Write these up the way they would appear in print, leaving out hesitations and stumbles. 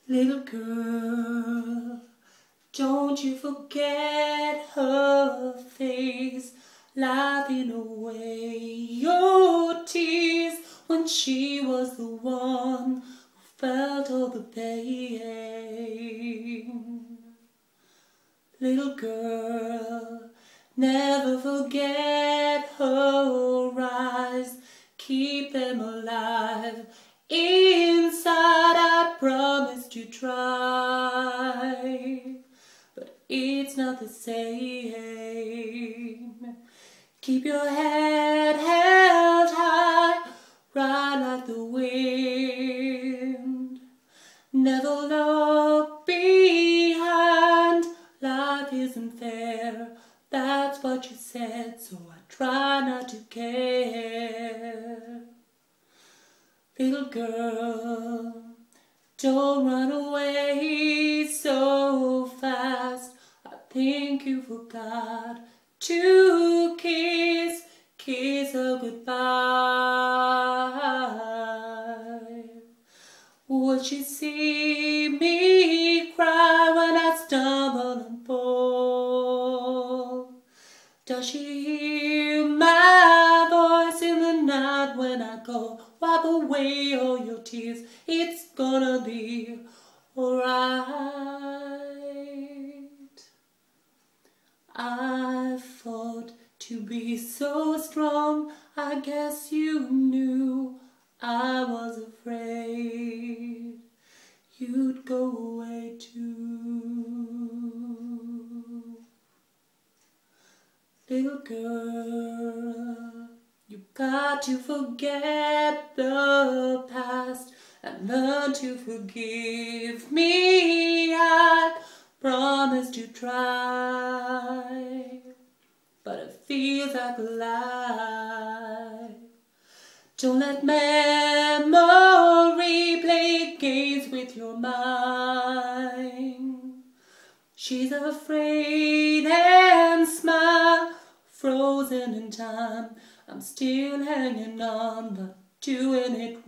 Little girl, don't you forget her face, laughing away your tears when she was the one who felt all the pain. Little girl, never forget her eyes, keep them alive inside. I promised you try, but it's not the same. Keep your head held high, ride like the wind. Never look behind, life isn't fair, that's what you said, so I try not to care. Little girl, don't run away so fast. I think you forgot to kiss her goodbye. Would she see me cry when I stumble and fall? Does she hear my voice in the night when I call? Wipe away all your tears, it's gonna be alright. I fought to be so strong, I guess you knew I was afraid you'd go away too. Little girl, you got to forget the past and learn to forgive me. I promised to try, but it feels like a lie. Don't let memory play games with your mind. She's afraid and smile, frozen in time. I'm still hanging on, but doing it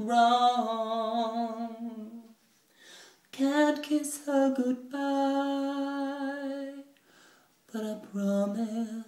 wrong. Can't kiss her goodbye, but I promise